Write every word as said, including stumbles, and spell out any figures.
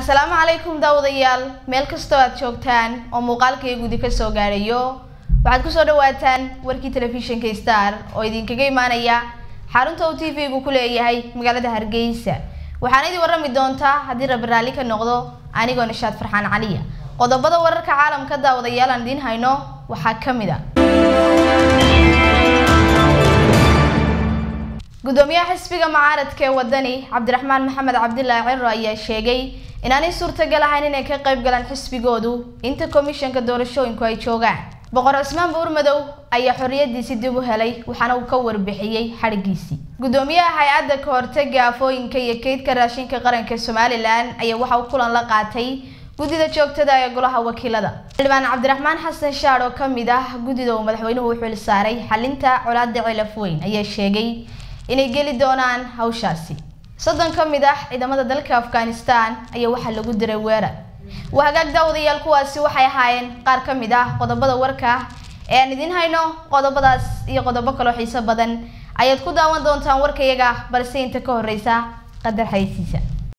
Assalaamu calaykum daawadayaal meel kasto aad joogtaan oo muuqaalkaygu idin ka soo gaarayo waxaad ku soo dhawaataan warkii telefishinka Star oo idinkaga imaanaya xarunta T V-gu ku leeyahay magaalada Hargeysa waxaan idin warrami doontaa haddii Rabbi raali ka noqdo anigoo Nishaad Farxaan Caliya qodobada wararka caalamka daawadayaal aan idin hayno waxaa kamid ah gudoomiyaha xisbiga mucaaradka ee wadani Cabdiraxmaan Maxamed Cabdilaahi Cirro ayaa sheegay in aanay suurtagal ahayn inay ka qayb galaan xisbigoodu inta komishanka doorashooyinku ay joogaan boqor Cismaan Buur Madow ayaa xorriyadiisa dib u helay waxaana uu ka warbixiyay xarigiisii gudoomiyaha hay'adda ka hortagga aafooyinka iyo kaydka raashinka qaranka Somaliland ayaa waxa uu kulan la qaatay gudida joogtada ee golaha wakiilada xildhibaan Cabdiraxmaan Xasan Shaar oo kamid ah gudida uu madaxweynuhu u xil saaray xalinta colaadda cilaf weyn ayaa sheegay inay geli doonaan hawshaasi soddon kamid ah ciidamada dalka Afghanistan ayaa waxa lagu diray weerar wahagaag daawadayaal kuwaasi waxay ahaayeen qaar kamid ah qodobada warka ee aan idin hayno qodobadaas iyo qodobo kale oo xiiso badan ayaad ku daawan doontaan warkayaga balse inta ka horeysa qadar haysiisa